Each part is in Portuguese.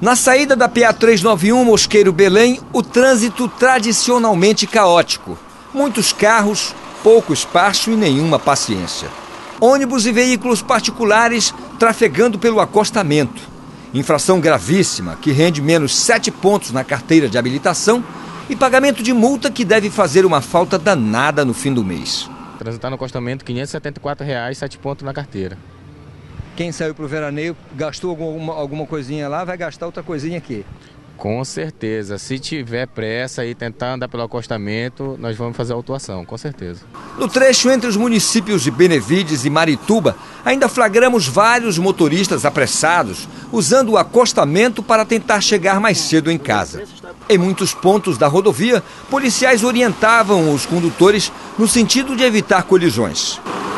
Na saída da PA 391 Mosqueiro Belém, o trânsito tradicionalmente caótico. Muitos carros, pouco espaço e nenhuma paciência. Ônibus e veículos particulares trafegando pelo acostamento. Infração gravíssima que rende menos 7 pontos na carteira de habilitação e pagamento de multa que deve fazer uma falta danada no fim do mês. Transitar no acostamento, R$ 574,00, 7 pontos na carteira. Quem saiu para o veraneio, gastou alguma coisinha lá, vai gastar outra coisinha aqui. Com certeza. Se tiver pressa e tentar andar pelo acostamento, nós vamos fazer a autuação, com certeza. No trecho entre os municípios de Benevides e Marituba, ainda flagramos vários motoristas apressados, usando o acostamento para tentar chegar mais cedo em casa. Em muitos pontos da rodovia, policiais orientavam os condutores no sentido de evitar colisões.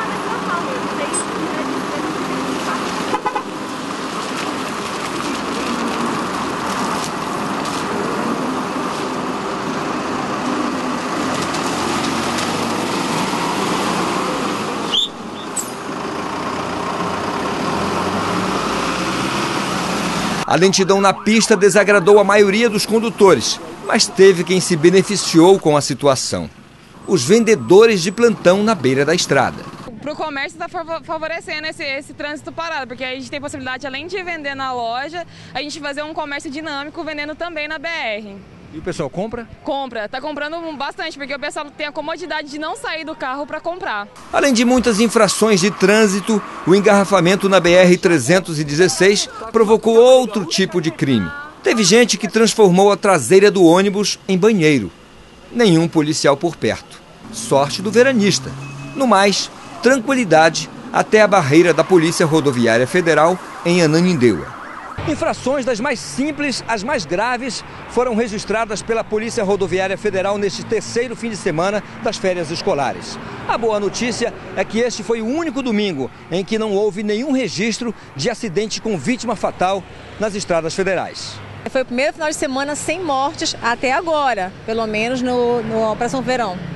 A lentidão na pista desagradou a maioria dos condutores, mas teve quem se beneficiou com a situação. Os vendedores de plantão na beira da estrada. Para o comércio está favorecendo esse trânsito parado, porque a gente tem possibilidade, além de vender na loja, a gente fazer um comércio dinâmico vendendo também na BR. E o pessoal compra? Compra, está comprando bastante, porque o pessoal tem a comodidade de não sair do carro para comprar. Além de muitas infrações de trânsito, o engarrafamento na BR-316 provocou outro tipo de crime. Teve gente que transformou a traseira do ônibus em banheiro. Nenhum policial por perto. Sorte do veranista. No mais, tranquilidade até a barreira da Polícia Rodoviária Federal em Ananindeua. Infrações das mais simples às mais graves foram registradas pela Polícia Rodoviária Federal neste terceiro fim de semana das férias escolares. A boa notícia é que este foi o único domingo em que não houve nenhum registro de acidente com vítima fatal nas estradas federais. Foi o primeiro final de semana sem mortes até agora, pelo menos no Operação Verão.